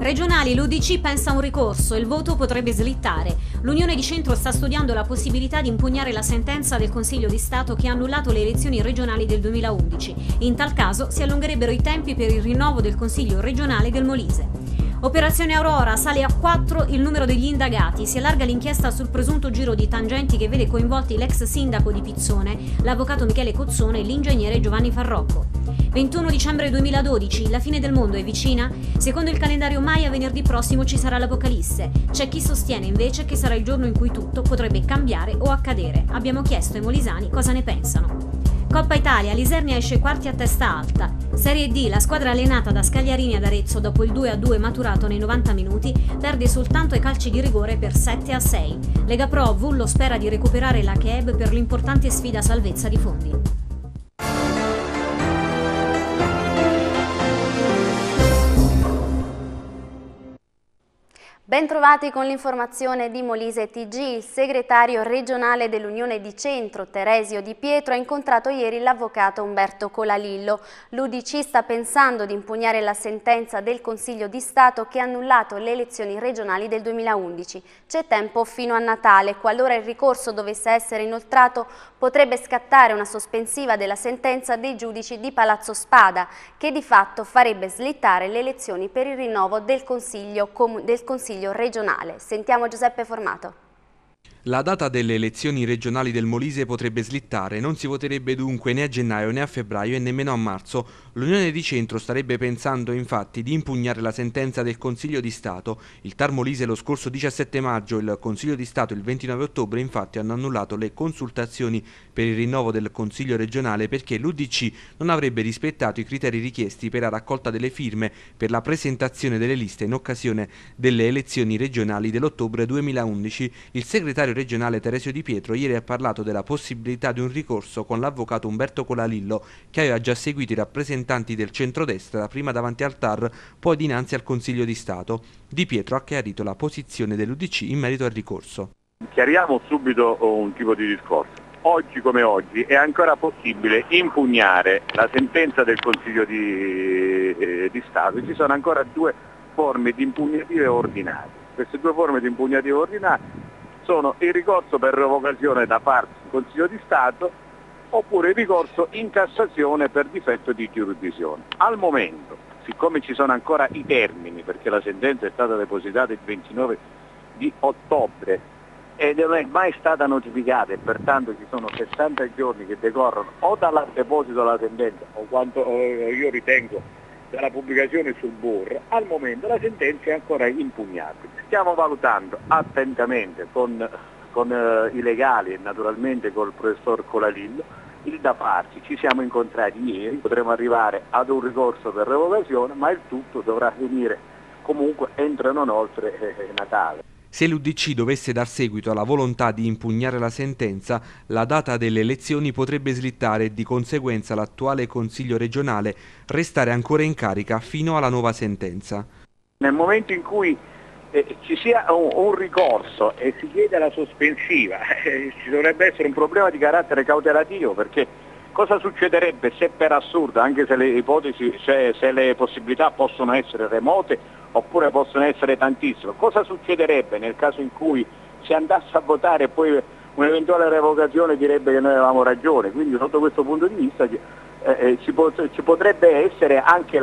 Regionali, l'UDC pensa a un ricorso e il voto potrebbe slittare. L'Unione di Centro sta studiando la possibilità di impugnare la sentenza del Consiglio di Stato che ha annullato le elezioni regionali del 2011. In tal caso si allungherebbero i tempi per il rinnovo del Consiglio regionale del Molise. Operazione Aurora, sale a 4 il numero degli indagati, si allarga l'inchiesta sul presunto giro di tangenti che vede coinvolti l'ex sindaco di Pizzone, l'avvocato Michele Cozzone e l'ingegnere Giovanni Farrocco. 21 dicembre 2012, la fine del mondo è vicina? Secondo il calendario Maya venerdì prossimo ci sarà l'Apocalisse. C'è chi sostiene invece che sarà il giorno in cui tutto potrebbe cambiare o accadere. Abbiamo chiesto ai molisani cosa ne pensano. Coppa Italia, l'Isernia esce quarti a testa alta. Serie D, la squadra allenata da Scagliarini ad Arezzo dopo il 2-2 maturato nei 90 minuti perde soltanto ai calci di rigore per 7-6. Lega Pro, Vullo spera di recuperare la Cheb per l'importante sfida salvezza di fondi. Bentrovati con l'informazione di Molise TG. Il segretario regionale dell'Unione di Centro, Teresio Di Pietro, ha incontrato ieri l'avvocato Umberto Colalillo. L'UDC sta pensando di impugnare la sentenza del Consiglio di Stato che ha annullato le elezioni regionali del 2011. C'è tempo fino a Natale. Qualora il ricorso dovesse essere inoltrato, potrebbe scattare una sospensiva della sentenza dei giudici di Palazzo Spada, che di fatto farebbe slittare le elezioni per il rinnovo del Consiglio regionale. Sentiamo Giuseppe Formato. La data delle elezioni regionali del Molise potrebbe slittare, non si voterebbe dunque né a gennaio né a febbraio e nemmeno a marzo. L'Unione di Centro starebbe pensando infatti di impugnare la sentenza del Consiglio di Stato. Il TAR Molise lo scorso 17 maggio, il Consiglio di Stato il 29 ottobre infatti hanno annullato le consultazioni per il rinnovo del Consiglio regionale perché l'UDC non avrebbe rispettato i criteri richiesti per la raccolta delle firme per la presentazione delle liste in occasione delle elezioni regionali dell'ottobre 2011. Il segretario regionale Teresio Di Pietro ieri ha parlato della possibilità di un ricorso con l'avvocato Umberto Colalillo, che aveva già seguito i rappresentanti del centrodestra prima davanti al TAR, poi dinanzi al Consiglio di Stato. Di Pietro ha chiarito la posizione dell'UDC in merito al ricorso. Chiariamo subito un tipo di discorso. Oggi come oggi è ancora possibile impugnare la sentenza del Consiglio di Stato. Ci sono ancora due forme di impugnative ordinarie. Queste due forme di impugnative ordinarie sono il ricorso per revocazione da parte del Consiglio di Stato oppure il ricorso in Cassazione per difetto di giurisdizione. Al momento, siccome ci sono ancora i termini, perché la sentenza è stata depositata il 29 di ottobre ed non è mai stata notificata e pertanto ci sono 60 giorni che decorrono o dal deposito della sentenza o quanto io ritengo dalla pubblicazione sul BUR, al momento la sentenza è ancora impugnabile. Stiamo valutando attentamente con i legali e naturalmente col professor Colalillo il da farsi. Ci siamo incontrati ieri, potremo arrivare ad un ricorso per revocazione, ma il tutto dovrà venire comunque entro e non oltre Natale. Se l'UDC dovesse dar seguito alla volontà di impugnare la sentenza, la data delle elezioni potrebbe slittare e di conseguenza l'attuale Consiglio regionale restare ancora in carica fino alla nuova sentenza. Nel momento in cui ci sia un ricorso e si chiede la sospensiva, ci dovrebbe essere un problema di carattere cautelativo, perché cosa succederebbe se per assurdo, anche se le ipotesi, se le possibilità possono essere remote oppure possono essere tantissime, cosa succederebbe nel caso in cui si andasse a votare e poi un'eventuale revocazione direbbe che noi avevamo ragione? Quindi sotto questo punto di vista ci potrebbe essere anche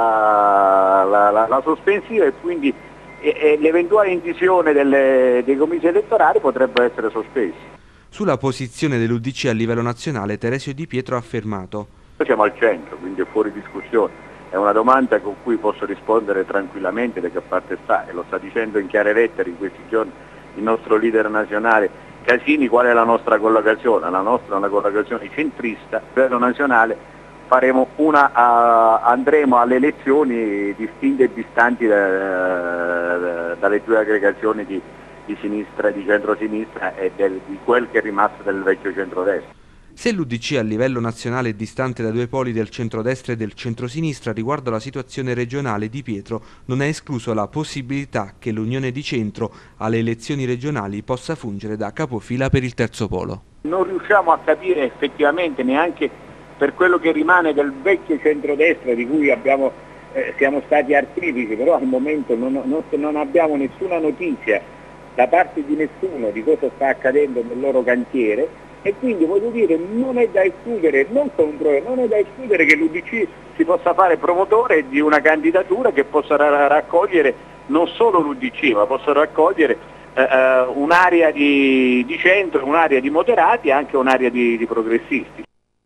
la sospensiva e quindi l'eventuale indivisione dei comitati elettorali potrebbe essere sospesa. Sulla posizione dell'UDC a livello nazionale, Teresio Di Pietro ha affermato: Noi siamo al centro, quindi è fuori discussione. È una domanda con cui posso rispondere tranquillamente, da che parte sta, e lo sta dicendo in chiare lettere in questi giorni il nostro leader nazionale Casini. Qual è la nostra collocazione? La nostra è una collocazione centrista. A livello nazionale andremo alle elezioni distinte e distanti dalle due aggregazioni di sinistra, di centrosinistra e di quel che è rimasto del vecchio centrodestra. Se l'UDC a livello nazionale è distante da due poli del centrodestra e del centrosinistra, riguardo alla situazione regionale, Di Pietro non ha escluso la possibilità che l'Unione di Centro alle elezioni regionali possa fungere da capofila per il terzo polo. Non riusciamo a capire effettivamente neanche per quello che rimane del vecchio centrodestra di cui abbiamo siamo stati artefici, però al momento non abbiamo nessuna notizia da parte di nessuno di cosa sta accadendo nel loro cantiere, e quindi voglio dire, non è da escludere, non è da escludere che l'UDC si possa fare promotore di una candidatura che possa raccogliere non solo l'UDC, ma possa raccogliere un'area di centro, un'area di moderati e anche un'area di progressisti.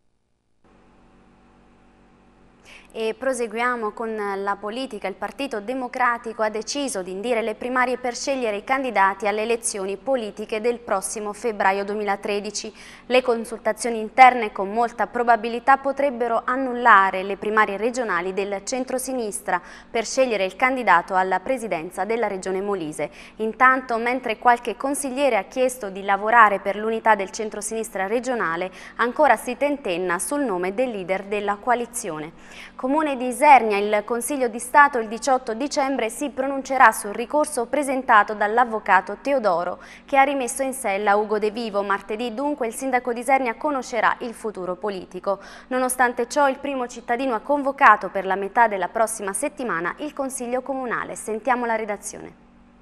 E proseguiamo con la politica. Il Partito Democratico ha deciso di indire le primarie per scegliere i candidati alle elezioni politiche del prossimo febbraio 2013. Le consultazioni interne con molta probabilità potrebbero annullare le primarie regionali del centro-sinistra per scegliere il candidato alla presidenza della Regione Molise. Intanto, mentre qualche consigliere ha chiesto di lavorare per l'unità del centro-sinistra regionale, ancora si tentenna sul nome del leader della coalizione. Comune di Isernia, il Consiglio di Stato il 18 dicembre si pronuncerà sul ricorso presentato dall'avvocato Teodoro, che ha rimesso in sella Ugo De Vivo. Martedì dunque il sindaco di Isernia conoscerà il futuro politico. Nonostante ciò, il primo cittadino ha convocato per la metà della prossima settimana il Consiglio Comunale. Sentiamo la redazione.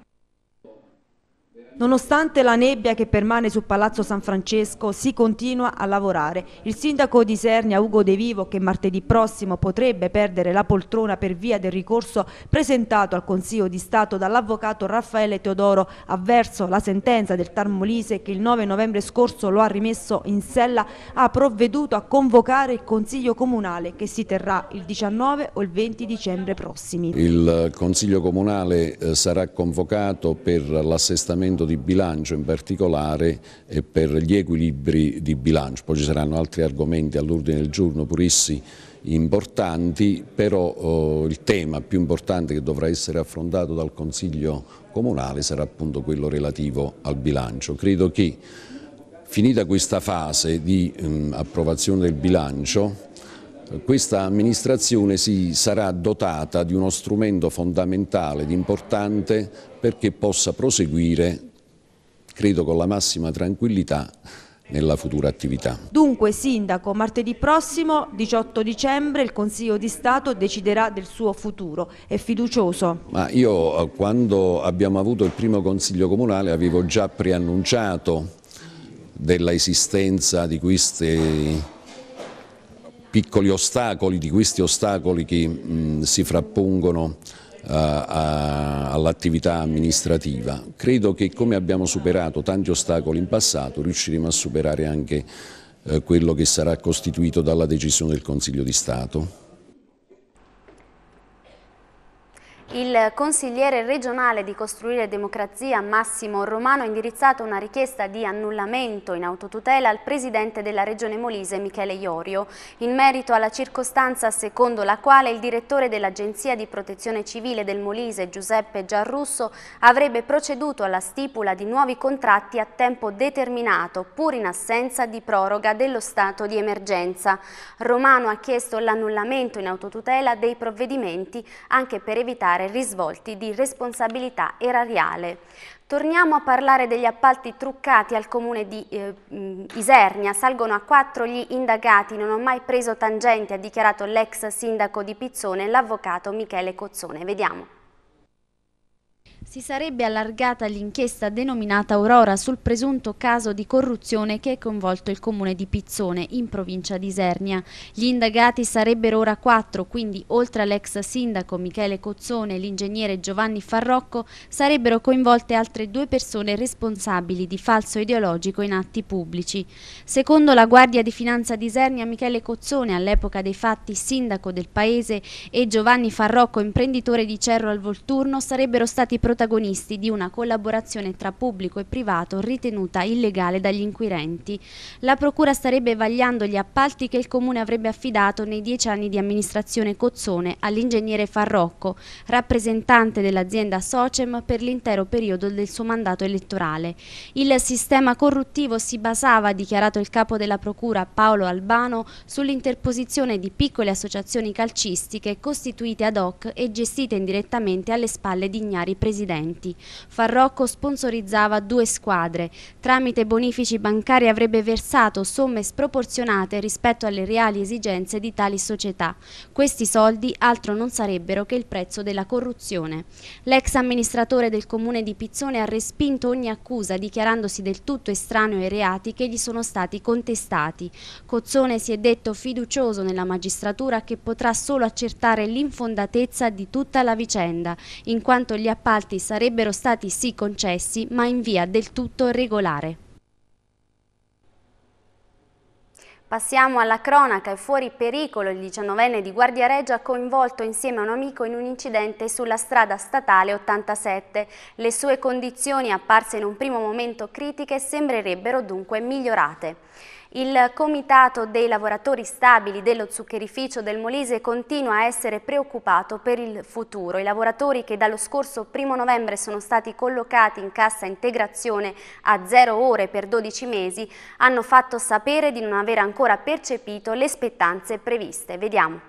Nonostante la nebbia che permane su Palazzo San Francesco, si continua a lavorare. Il sindaco di Isernia, Ugo De Vivo, che martedì prossimo potrebbe perdere la poltrona per via del ricorso presentato al Consiglio di Stato dall'avvocato Raffaele Teodoro avverso la sentenza del TAR Molise che il 9 novembre scorso lo ha rimesso in sella, ha provveduto a convocare il Consiglio Comunale che si terrà il 19 o il 20 dicembre prossimi. Il Consiglio Comunale sarà convocato per l'assestamento di bilancio in particolare e per gli equilibri di bilancio. Poi ci saranno altri argomenti all'ordine del giorno purissi importanti, però il tema più importante che dovrà essere affrontato dal Consiglio Comunale sarà appunto quello relativo al bilancio. Credo che finita questa fase di approvazione del bilancio, questa amministrazione si sarà dotata di uno strumento fondamentale ed importante perché possa proseguire, credo con la massima tranquillità, nella futura attività. Dunque, sindaco, martedì prossimo, 18 dicembre, il Consiglio di Stato deciderà del suo futuro. È fiducioso? Ma io, quando abbiamo avuto il primo Consiglio Comunale, avevo già preannunciato della esistenza di questi piccoli ostacoli, di questi ostacoli che si frappongono all'attività amministrativa. Credo che come abbiamo superato tanti ostacoli in passato, riusciremo a superare anche quello che sarà costituito dalla decisione del Consiglio di Stato. Il consigliere regionale di Costruire Democrazia Massimo Romano ha indirizzato una richiesta di annullamento in autotutela al presidente della Regione Molise Michele Iorio in merito alla circostanza secondo la quale il direttore dell'Agenzia di Protezione Civile del Molise Giuseppe Giarrusso avrebbe proceduto alla stipula di nuovi contratti a tempo determinato pur in assenza di proroga dello stato di emergenza. Romano ha chiesto l'annullamento in autotutela dei provvedimenti anche per evitare risvolti di responsabilità erariale. Torniamo a parlare degli appalti truccati al comune di Isernia. Salgono a 4 gli indagati, non ho mai preso tangenti, ha dichiarato l'ex sindaco di Pizzone, l'avvocato Michele Cozzone. Vediamo. Si sarebbe allargata l'inchiesta denominata Aurora sul presunto caso di corruzione che ha coinvolto il comune di Pizzone, in provincia di Isernia. Gli indagati sarebbero ora 4, quindi oltre all'ex sindaco Michele Cozzone e l'ingegnere Giovanni Farrocco sarebbero coinvolte altre 2 persone responsabili di falso ideologico in atti pubblici. Secondo la Guardia di Finanza di Isernia, Michele Cozzone, all'epoca dei fatti sindaco del paese, e Giovanni Farrocco, imprenditore di Cerro al Volturno, sarebbero stati protagonisti di una collaborazione tra pubblico e privato ritenuta illegale dagli inquirenti. La procura starebbe vagliando gli appalti che il comune avrebbe affidato nei 10 anni di amministrazione Cozzone all'ingegnere Farrocco, rappresentante dell'azienda Socem per l'intero periodo del suo mandato elettorale. Il sistema corruttivo si basava, ha dichiarato il capo della procura Paolo Albano, sull'interposizione di piccole associazioni calcistiche costituite ad hoc e gestite indirettamente alle spalle di ignari presidenti residenti. Farrocco sponsorizzava 2 squadre. Tramite bonifici bancari avrebbe versato somme sproporzionate rispetto alle reali esigenze di tali società. Questi soldi altro non sarebbero che il prezzo della corruzione. L'ex amministratore del comune di Pizzone ha respinto ogni accusa, dichiarandosi del tutto estraneo ai reati che gli sono stati contestati. Cozzone si è detto fiducioso nella magistratura che potrà solo accertare l'infondatezza di tutta la vicenda, in quanto gli appalti sarebbero stati sì concessi, ma in via del tutto regolare. Passiamo alla cronaca. È fuori pericolo il 19enne di Guardiareggia coinvolto insieme a un amico in un incidente sulla strada statale 87. Le sue condizioni, apparse in un primo momento critiche, sembrerebbero dunque migliorate. Il Comitato dei lavoratori stabili dello zuccherificio del Molise continua a essere preoccupato per il futuro. I lavoratori che dallo scorso 1° novembre sono stati collocati in cassa integrazione a 0 ore per 12 mesi hanno fatto sapere di non aver ancora percepito le spettanze previste. Vediamo.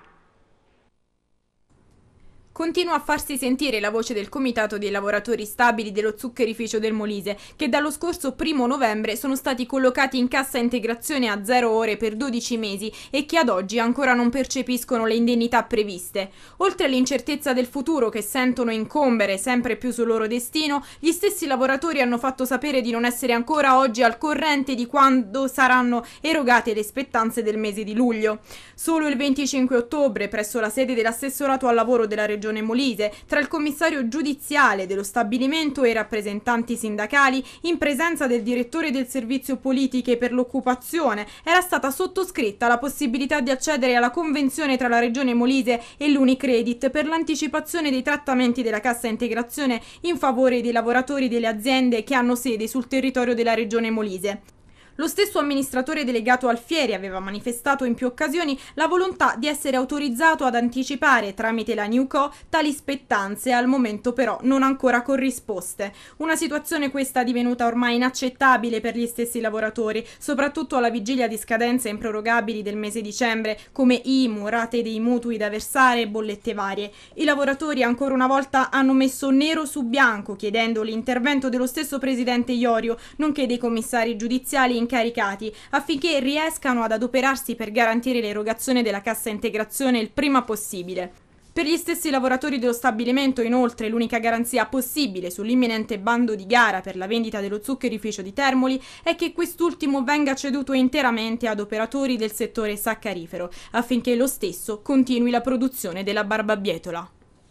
Continua a farsi sentire la voce del Comitato dei lavoratori stabili dello zuccherificio del Molise, che dallo scorso 1° novembre sono stati collocati in cassa integrazione a 0 ore per 12 mesi e che ad oggi ancora non percepiscono le indennità previste. Oltre all'incertezza del futuro che sentono incombere sempre più sul loro destino, gli stessi lavoratori hanno fatto sapere di non essere ancora oggi al corrente di quando saranno erogate le spettanze del mese di luglio. Solo il 25 ottobre, presso la sede dell'assessorato al lavoro della Regione Molise, tra il commissario giudiziale dello stabilimento e i rappresentanti sindacali, in presenza del direttore del servizio politiche per l'occupazione, era stata sottoscritta la possibilità di accedere alla convenzione tra la Regione Molise e l'Unicredit per l'anticipazione dei trattamenti della cassa integrazione in favore dei lavoratori delle aziende che hanno sede sul territorio della Regione Molise. Lo stesso amministratore delegato Alfieri aveva manifestato in più occasioni la volontà di essere autorizzato ad anticipare tramite la Newco tali spettanze, al momento però non ancora corrisposte. Una situazione questa divenuta ormai inaccettabile per gli stessi lavoratori, soprattutto alla vigilia di scadenze improrogabili del mese dicembre, come IMU, rate dei mutui da versare e bollette varie. I lavoratori ancora una volta hanno messo nero su bianco, chiedendo l'intervento dello stesso presidente Iorio, nonché dei commissari giudiziali incaricati, affinché riescano ad adoperarsi per garantire l'erogazione della cassa integrazione il prima possibile. Per gli stessi lavoratori dello stabilimento, inoltre, l'unica garanzia possibile sull'imminente bando di gara per la vendita dello zuccherificio di Termoli è che quest'ultimo venga ceduto interamente ad operatori del settore saccarifero, affinché lo stesso continui la produzione della barbabietola.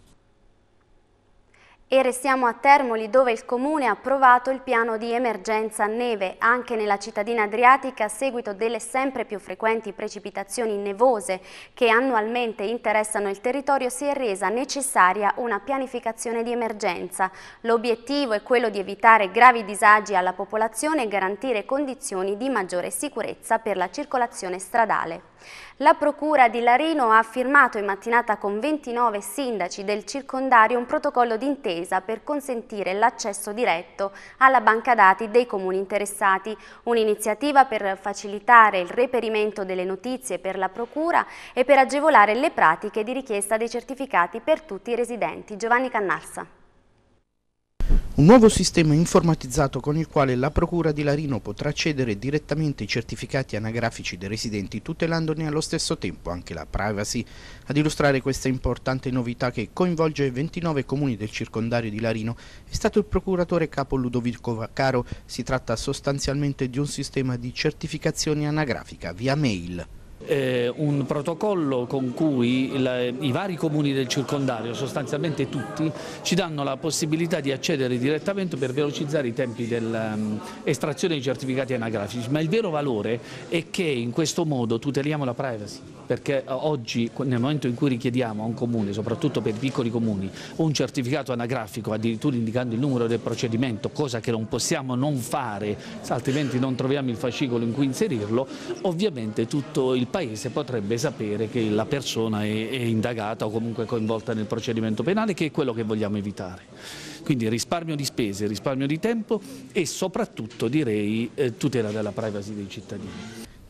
E restiamo a Termoli, dove il Comune ha approvato il piano di emergenza neve. Anche nella cittadina adriatica, a seguito delle sempre più frequenti precipitazioni nevose che annualmente interessano il territorio, si è resa necessaria una pianificazione di emergenza. L'obiettivo è quello di evitare gravi disagi alla popolazione e garantire condizioni di maggiore sicurezza per la circolazione stradale. La Procura di Larino ha firmato in mattinata con 29 sindaci del circondario un protocollo d'intesa per consentire l'accesso diretto alla banca dati dei comuni interessati, un'iniziativa per facilitare il reperimento delle notizie per la Procura e per agevolare le pratiche di richiesta dei certificati per tutti i residenti. Giovanni Cannarsa. Un nuovo sistema informatizzato con il quale la Procura di Larino potrà accedere direttamente ai certificati anagrafici dei residenti, tutelandone allo stesso tempo anche la privacy. Ad illustrare questa importante novità che coinvolge 29 comuni del circondario di Larino è stato il procuratore capo Ludovico Vaccaro. Si tratta sostanzialmente di un sistema di certificazione anagrafica via mail. Un protocollo con cui i vari comuni del circondario, sostanzialmente tutti, ci danno la possibilità di accedere direttamente per velocizzare i tempi dell'estrazione dei certificati anagrafici, ma il vero valore è che in questo modo tuteliamo la privacy, perché oggi nel momento in cui richiediamo a un comune, soprattutto per i piccoli comuni, un certificato anagrafico addirittura indicando il numero del procedimento, cosa che non possiamo non fare, altrimenti non troviamo il fascicolo in cui inserirlo, ovviamente tutto il Paese potrebbe sapere che la persona è indagata o comunque coinvolta nel procedimento penale, che è quello che vogliamo evitare. Quindi risparmio di spese, risparmio di tempo e soprattutto direi tutela della privacy dei cittadini.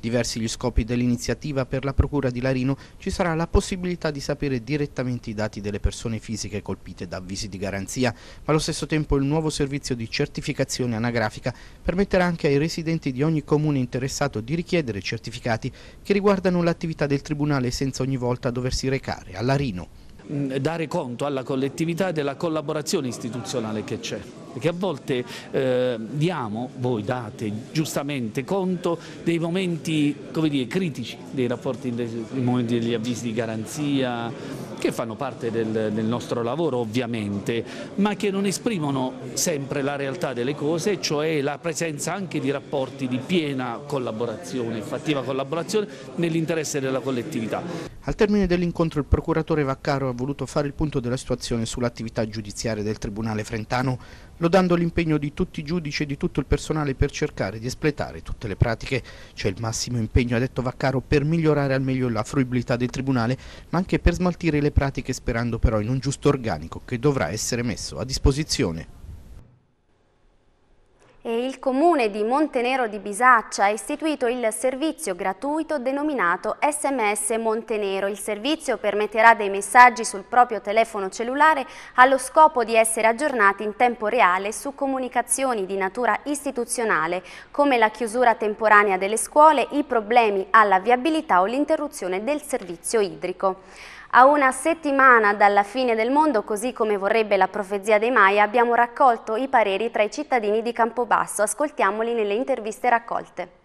Diversi gli scopi dell'iniziativa. Per la Procura di Larino ci sarà la possibilità di sapere direttamente i dati delle persone fisiche colpite da avvisi di garanzia, ma allo stesso tempo il nuovo servizio di certificazione anagrafica permetterà anche ai residenti di ogni comune interessato di richiedere certificati che riguardano l'attività del Tribunale senza ogni volta doversi recare a Larino. Dare conto alla collettività della collaborazione istituzionale che c'è, perché a volte voi date giustamente conto dei momenti, come dire, critici dei rapporti, dei momenti degli avvisi di garanzia, che fanno parte del nostro lavoro ovviamente, ma che non esprimono sempre la realtà delle cose, cioè la presenza anche di rapporti di piena collaborazione, fattiva collaborazione nell'interesse della collettività. Al termine dell'incontro il procuratore Vaccaro ha voluto fare il punto della situazione sull'attività giudiziaria del Tribunale Frentano, lodando l'impegno di tutti i giudici e di tutto il personale per cercare di espletare tutte le pratiche. C'è il massimo impegno, ha detto Vaccaro, per migliorare al meglio la fruibilità del Tribunale, ma anche per smaltire le pratiche, sperando però in un giusto organico che dovrà essere messo a disposizione. E il comune di Montenero di Bisaccia ha istituito il servizio gratuito denominato SMS Montenero. Il servizio permetterà dei messaggi sul proprio telefono cellulare allo scopo di essere aggiornati in tempo reale su comunicazioni di natura istituzionale, come la chiusura temporanea delle scuole, i problemi alla viabilità o l'interruzione del servizio idrico. A una settimana dalla fine del mondo, così come vorrebbe la profezia dei Maya, abbiamo raccolto i pareri tra i cittadini di Campobasso. Ascoltiamoli nelle interviste raccolte.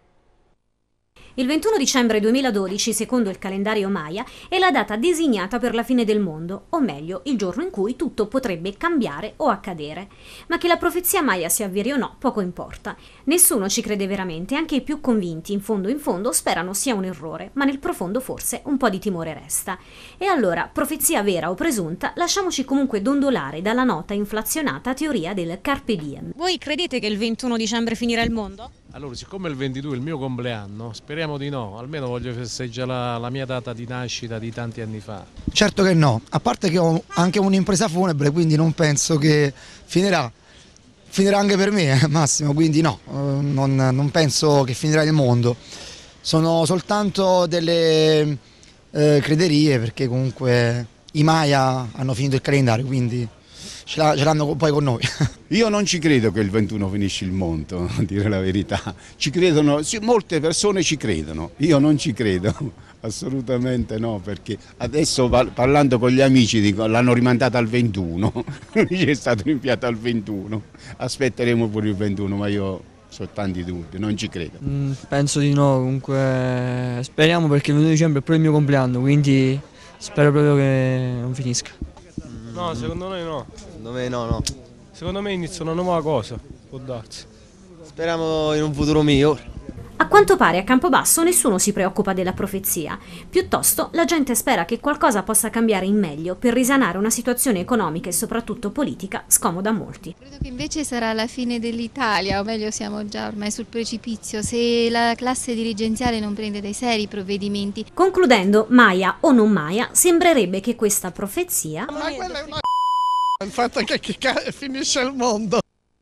Il 21 dicembre 2012, secondo il calendario Maya, è la data designata per la fine del mondo, o meglio, il giorno in cui tutto potrebbe cambiare o accadere. Ma che la profezia Maya si avveri o no, poco importa. Nessuno ci crede veramente, anche i più convinti, in fondo, sperano sia un errore, ma nel profondo forse un po' di timore resta. E allora, profezia vera o presunta, lasciamoci comunque dondolare dalla nota inflazionata teoria del Carpe Diem. Voi credete che il 21 dicembre finirà il mondo? Allora, siccome il 22 è il mio compleanno, speriamo di no, almeno voglio festeggiare la mia data di nascita di tanti anni fa. Certo che no, a parte che ho anche un'impresa funebre, quindi non penso che finirà anche per me, Massimo, quindi no, non penso che finirà il mondo. Sono soltanto delle crederie, perché comunque i Maya hanno finito il calendario, quindi ce l'hanno poi con noi. Io non ci credo che il 21 finisce il mondo, a dire la verità. Ci credono, molte persone ci credono, io non ci credo, assolutamente no, perché adesso parlando con gli amici dico l'hanno rimandata al 21, ci è stato rinviato al 21, aspetteremo pure il 21, ma io ho tanti dubbi, non ci credo. Penso di no, comunque speriamo, perché il 21 dicembre è proprio il mio compleanno, quindi spero proprio che non finisca. No, secondo noi no. Secondo me no. Secondo me inizia una nuova cosa, può darsi. Speriamo in un futuro migliore. A quanto pare a Campobasso nessuno si preoccupa della profezia, piuttosto la gente spera che qualcosa possa cambiare in meglio per risanare una situazione economica e soprattutto politica scomoda a molti. Credo che invece sarà la fine dell'Italia, o meglio siamo già ormai sul precipizio, se la classe dirigenziale non prende dei seri provvedimenti. Concludendo, Maya o non Maya, sembrerebbe che questa profezia... Ma quella è una il fatto che finisce il mondo.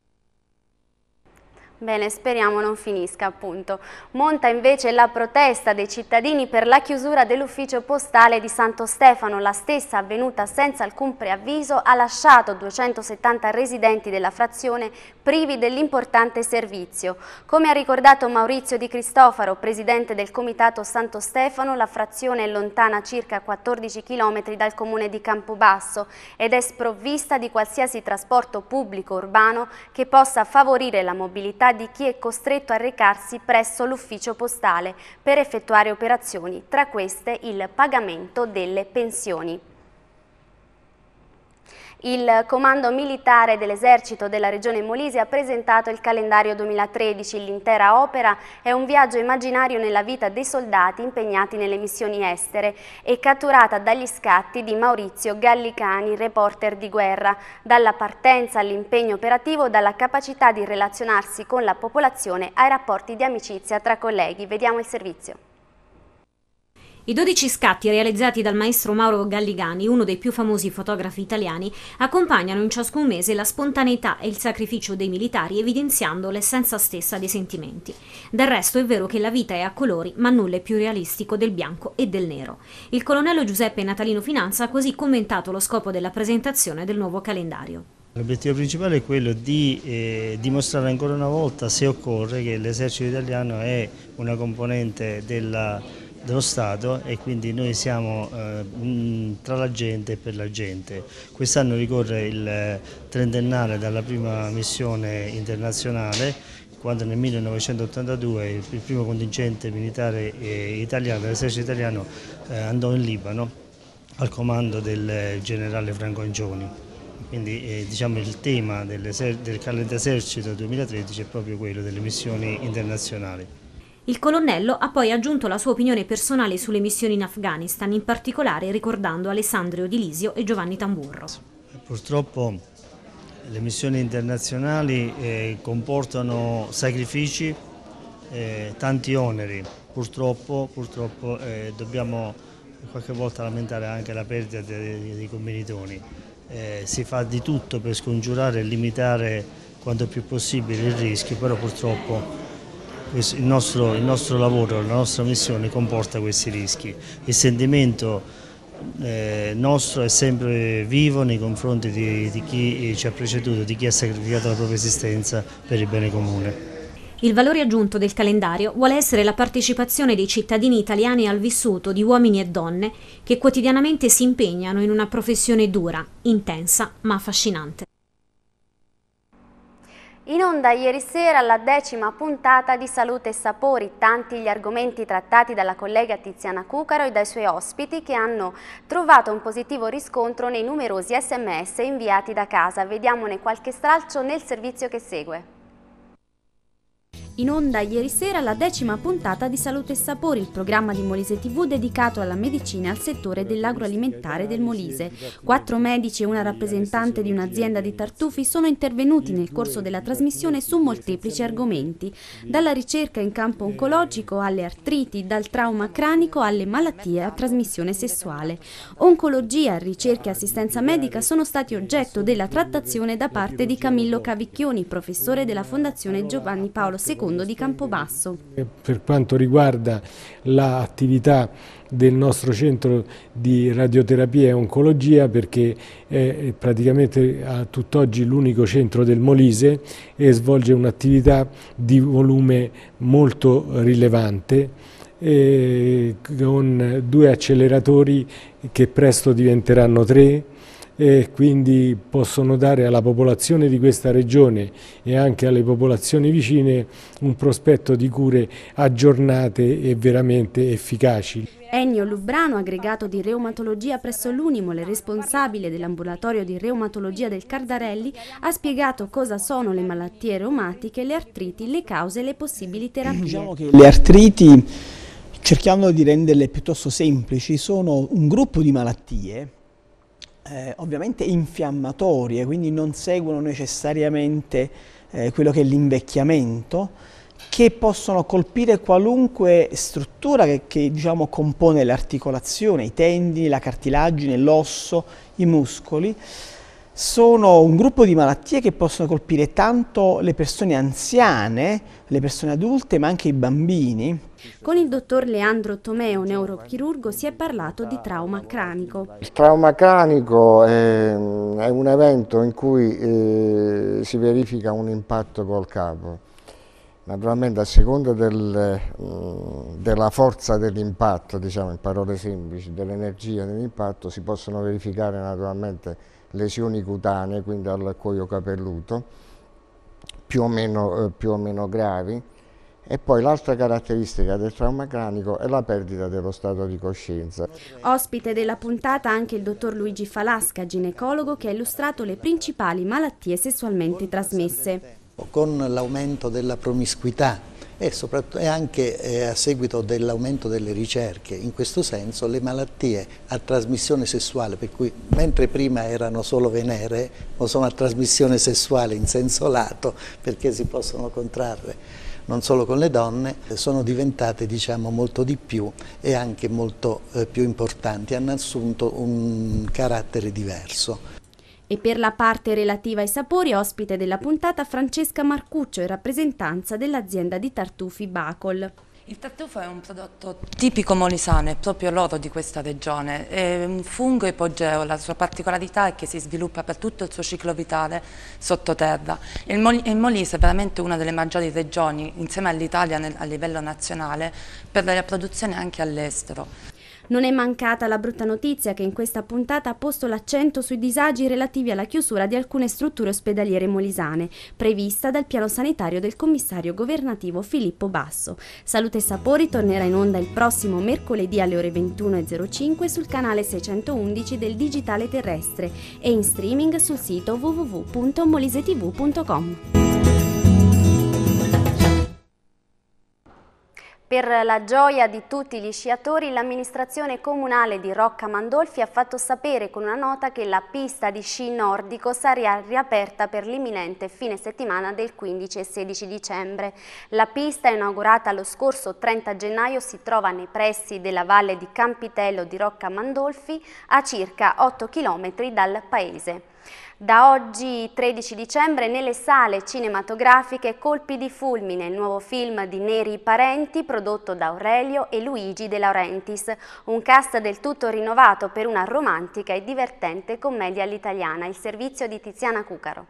Bene, speriamo non finisca, appunto. Monta invece la protesta dei cittadini per la chiusura dell'ufficio postale di Santo Stefano. La stessa, avvenuta senza alcun preavviso, ha lasciato 270 residenti della frazione privi dell'importante servizio. Come ha ricordato Maurizio Di Cristofaro, presidente del Comitato Santo Stefano, la frazione è lontana circa 14 km dal comune di Campobasso ed è sprovvista di qualsiasi trasporto pubblico urbano che possa favorire la mobilità di chi è costretto a recarsi presso l'ufficio postale per effettuare operazioni, tra queste il pagamento delle pensioni. Il Comando Militare dell'Esercito della Regione Molise ha presentato il calendario 2013. L'intera opera è un viaggio immaginario nella vita dei soldati impegnati nelle missioni estere e catturata dagli scatti di Maurizio Gallicani, reporter di guerra, dalla partenza all'impegno operativo, dalla capacità di relazionarsi con la popolazione ai rapporti di amicizia tra colleghi. Vediamo il servizio. I 12 scatti realizzati dal maestro Mauro Galligani, uno dei più famosi fotografi italiani, accompagnano in ciascun mese la spontaneità e il sacrificio dei militari, evidenziando l'essenza stessa dei sentimenti. Del resto è vero che la vita è a colori, ma nulla è più realistico del bianco e del nero. Il colonnello Giuseppe Natalino Finanza ha così commentato lo scopo della presentazione del nuovo calendario. L'obiettivo principale è quello di dimostrare ancora una volta, se occorre, che l'esercito italiano è una componente dello Stato e quindi noi siamo tra la gente e per la gente. Quest'anno ricorre il trentennale dalla prima missione internazionale, quando nel 1982 il primo contingente militare italiano, dell'esercito italiano, andò in Libano al comando del generale Franco Angioni. Quindi diciamo, il tema del calendario esercito 2013 è proprio quello delle missioni internazionali. Il colonnello ha poi aggiunto la sua opinione personale sulle missioni in Afghanistan, in particolare ricordando Alessandro Di Lisio e Giovanni Tamburro. Purtroppo le missioni internazionali comportano sacrifici, tanti oneri. Purtroppo dobbiamo qualche volta lamentare anche la perdita dei commilitoni. Si fa di tutto per scongiurare e limitare quanto più possibile il rischio, però purtroppo il nostro lavoro, la nostra missione comporta questi rischi. Il sentimento nostro è sempre vivo nei confronti di chi ci ha preceduto, di chi ha sacrificato la propria esistenza per il bene comune. Il valore aggiunto del calendario vuole essere la partecipazione dei cittadini italiani al vissuto di uomini e donne che quotidianamente si impegnano in una professione dura, intensa ma affascinante. In onda ieri sera la 10ª puntata di Salute e Sapori, tanti gli argomenti trattati dalla collega Tiziana Cucaro e dai suoi ospiti che hanno trovato un positivo riscontro nei numerosi SMS inviati da casa. Vediamone qualche stralcio nel servizio che segue. In onda ieri sera la 10ª puntata di Salute e Sapori, il programma di Molise TV dedicato alla medicina e al settore dell'agroalimentare del Molise. 4 medici e una rappresentante di un'azienda di tartufi sono intervenuti nel corso della trasmissione su molteplici argomenti, dalla ricerca in campo oncologico alle artriti, dal trauma cranico alle malattie a trasmissione sessuale. Oncologia, ricerca e assistenza medica sono stati oggetto della trattazione da parte di Camillo Cavicchioni, professore della Fondazione Giovanni Paolo II di Campobasso. Per quanto riguarda l'attività del nostro centro di radioterapia e oncologia, perché è praticamente a tutt'oggi l'unico centro del Molise e svolge un'attività di volume molto rilevante, con 2 acceleratori che presto diventeranno 3, e quindi possono dare alla popolazione di questa regione e anche alle popolazioni vicine un prospetto di cure aggiornate e veramente efficaci. Ennio Lubrano, aggregato di reumatologia presso l'Unimol, responsabile dell'ambulatorio di reumatologia del Cardarelli, ha spiegato cosa sono le malattie reumatiche, le artriti, le cause e le possibili terapie. Diciamo che le artriti, cercando di renderle piuttosto semplici, sono un gruppo di malattie ovviamente infiammatorie, quindi non seguono necessariamente quello che è l'invecchiamento, che possono colpire qualunque struttura che diciamo, compone l'articolazione, i tendini, la cartilagine, l'osso, i muscoli. Sono un gruppo di malattie che possono colpire tanto le persone anziane, le persone adulte, ma anche i bambini. Con il dottor Leandro Tomeo, neurochirurgo, si è parlato di trauma cranico. Il trauma cranico è un evento in cui si verifica un impatto col capo. Naturalmente a seconda della forza dell'impatto, diciamo in parole semplici, dell'energia dell'impatto, si possono verificare naturalmente lesioni cutanee, quindi al cuoio capelluto, più o meno gravi. E poi l'altra caratteristica del trauma cranico è la perdita dello stato di coscienza. Ospite della puntata anche il dottor Luigi Falasca, ginecologo, che ha illustrato le principali malattie sessualmente trasmesse. Con l'aumento della promiscuità e anche a seguito dell'aumento delle ricerche, in questo senso le malattie a trasmissione sessuale, per cui mentre prima erano solo venere, o sono a trasmissione sessuale in senso lato perché si possono contrarre non solo con le donne, sono diventate molto di più e anche molto più importanti, hanno assunto un carattere diverso. E per la parte relativa ai sapori, ospite della puntata Francesca Marcuccio in rappresentanza dell'azienda di tartufi Bacol. Il tartufo è un prodotto tipico molisano, è proprio l'oro di questa regione. È un fungo ipogeo, la sua particolarità è che si sviluppa per tutto il suo ciclo vitale sottoterra. Il Molise è veramente una delle maggiori regioni, insieme all'Italia a livello nazionale, per la produzione anche all'estero. Non è mancata la brutta notizia che in questa puntata ha posto l'accento sui disagi relativi alla chiusura di alcune strutture ospedaliere molisane, prevista dal piano sanitario del commissario governativo Filippo Basso. Salute e Sapori tornerà in onda il prossimo mercoledì alle ore 21:05 sul canale 611 del Digitale Terrestre e in streaming sul sito www.molisetv.com. Per la gioia di tutti gli sciatori, l'amministrazione comunale di Rocca Mandolfi ha fatto sapere con una nota che la pista di sci nordico sarà riaperta per l'imminente fine settimana del 15 e 16 dicembre. La pista, inaugurata lo scorso 30 gennaio, si trova nei pressi della valle di Campitello di Rocca Mandolfi, a circa 8 km dal paese. Da oggi 13 dicembre nelle sale cinematografiche Colpi di fulmine, il nuovo film di Neri Parenti prodotto da Aurelio e Luigi De Laurentiis, un cast del tutto rinnovato per una romantica e divertente commedia all'italiana, il servizio di Tiziana Cucaro.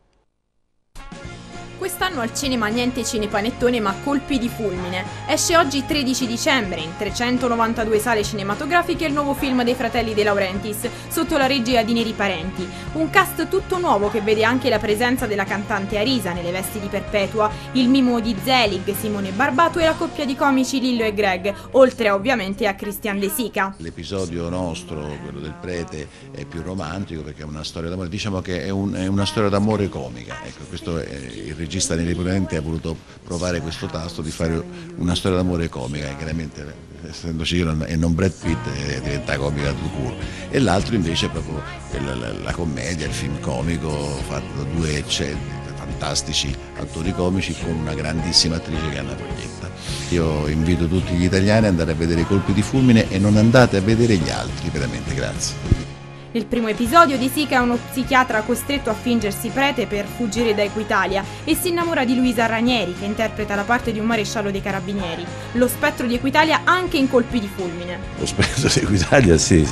Quest'anno al cinema niente cinepanettone ma Colpi di fulmine. Esce oggi 13 dicembre in 392 sale cinematografiche il nuovo film dei fratelli De Laurentiis sotto la regia di Neri Parenti. Un cast tutto nuovo che vede anche la presenza della cantante Arisa nelle vesti di Perpetua, il mimo di Zelig, Simone Barbato e la coppia di comici Lillo e Greg, oltre ovviamente a Christian De Sica. L'episodio nostro, quello del prete, è più romantico perché è una storia d'amore, diciamo che è una storia d'amore comica. Ecco, questo è il regista Neri Parenti ha voluto provare questo tasto di fare una storia d'amore comica, e chiaramente essendoci io e non Brad Pitt diventa comica tout court. E l'altro invece è proprio la commedia, il film comico fatto da due fantastici attori comici con una grandissima attrice che è Anna Foglietta. Io invito tutti gli italiani ad andare a vedere Colpi di fulmine e non andate a vedere gli altri, veramente, grazie. Nel primo episodio De Sica è uno psichiatra costretto a fingersi prete per fuggire da Equitalia e si innamora di Luisa Ranieri, che interpreta la parte di un maresciallo dei carabinieri. Lo spettro di Equitalia anche in Colpi di fulmine. Lo spettro di Equitalia sì,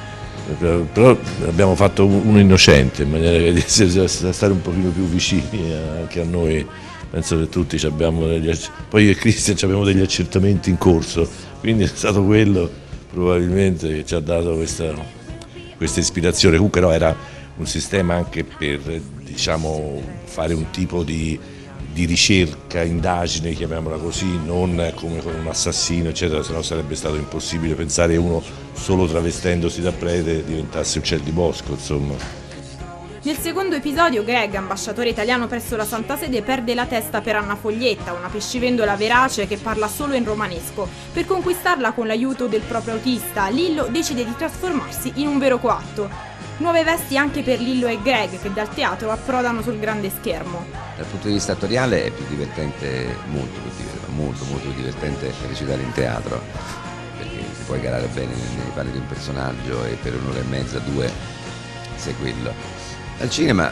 però abbiamo fatto uno innocente, in maniera di stare un pochino più vicini anche a noi. Penso che tutti abbiamo poi io e Christian abbiamo degli accertamenti in corso, quindi è stato quello probabilmente che ci ha dato questa ispirazione. Comunque no, era un sistema anche per, diciamo, fare un tipo di ricerca, indagine, chiamiamola così, non come con un assassino eccetera, sennò sarebbe stato impossibile pensare che uno solo travestendosi da prete diventasse uccel di bosco, insomma. Nel secondo episodio Greg, ambasciatore italiano presso la Santa Sede, perde la testa per Anna Foglietta, una pescivendola verace che parla solo in romanesco. Per conquistarla con l'aiuto del proprio autista, Lillo decide di trasformarsi in un vero coatto. Nuove vesti anche per Lillo e Greg, che dal teatro approdano sul grande schermo. Dal punto di vista attoriale è più divertente, molto più divertente recitare in teatro, perché ti puoi garare bene nei panni di un personaggio e per un'ora e mezza, due, sei quello. Al cinema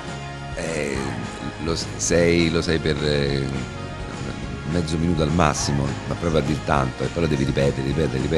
lo sei per mezzo minuto al massimo, ma proprio a dir tanto, e poi lo devi ripetere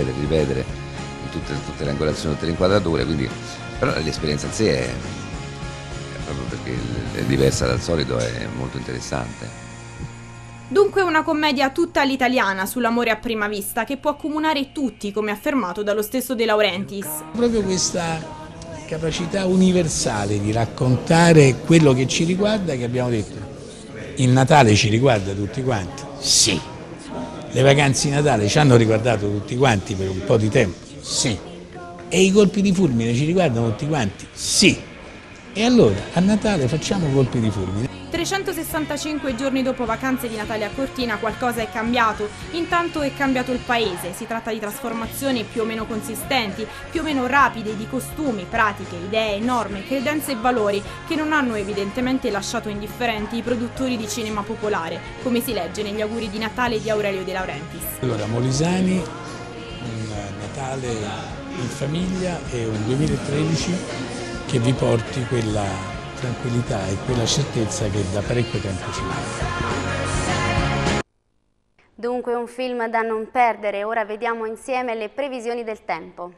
in tutte le angolazioni, tutte le inquadrature, quindi però l'esperienza in sé è proprio perché è diversa dal solito, è molto interessante. Dunque una commedia tutta all'italiana sull'amore a prima vista che può accomunare tutti, come affermato dallo stesso De Laurentiis. Proprio questa capacità universale di raccontare quello che ci riguarda, che abbiamo detto. Il Natale ci riguarda tutti quanti? Sì. Le vacanze di Natale ci hanno riguardato tutti quanti per un po' di tempo? Sì. E i colpi di fulmine ci riguardano tutti quanti? Sì. E allora a Natale facciamo colpi di fulmine. 365 giorni dopo Vacanze di Natale a Cortina qualcosa è cambiato. Intanto è cambiato il paese. Si tratta di trasformazioni più o meno consistenti, più o meno rapide, di costumi, pratiche, idee, norme, credenze e valori che non hanno evidentemente lasciato indifferenti i produttori di cinema popolare, come si legge negli auguri di Natale di Aurelio De Laurentiis. Allora Molisani, un Natale in famiglia e un 2013 che vi porti quella tranquillità e quella certezza che da parecchio tempo ci manca. Dunque un film da non perdere. Ora vediamo insieme le previsioni del tempo.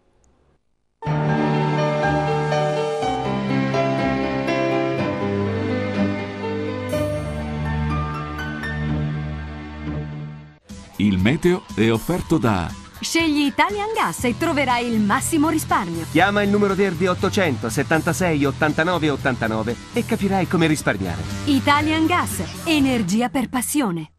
Il meteo è offerto da... Scegli Italian Gas e troverai il massimo risparmio. Chiama il numero verde 800 76 89 89 e capirai come risparmiare. Italian Gas, energia per passione.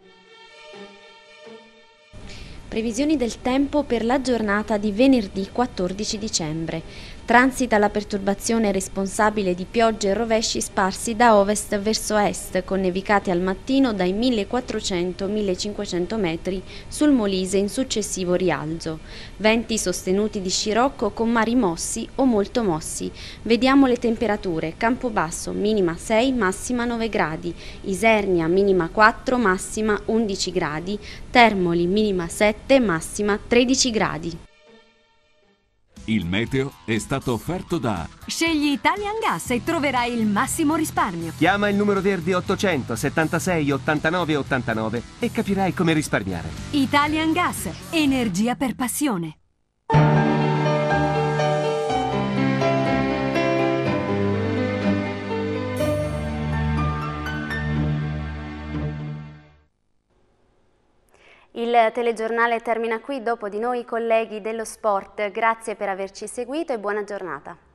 Previsioni del tempo per la giornata di venerdì 14 dicembre. Transita la perturbazione responsabile di piogge e rovesci sparsi da ovest verso est, con nevicate al mattino dai 1400-1500 metri sul Molise in successivo rialzo. Venti sostenuti di scirocco con mari mossi o molto mossi. Vediamo le temperature. Campobasso minima 6, massima 9 gradi. Isernia minima 4, massima 11 gradi. Termoli minima 7, massima 13 gradi. Il meteo è stato offerto da... Scegli Italian Gas e troverai il massimo risparmio. Chiama il numero verde 800 76 89 89 e capirai come risparmiare. Italian Gas, energia per passione. Il telegiornale termina qui, dopo di noi i colleghi dello sport. Grazie per averci seguito e buona giornata.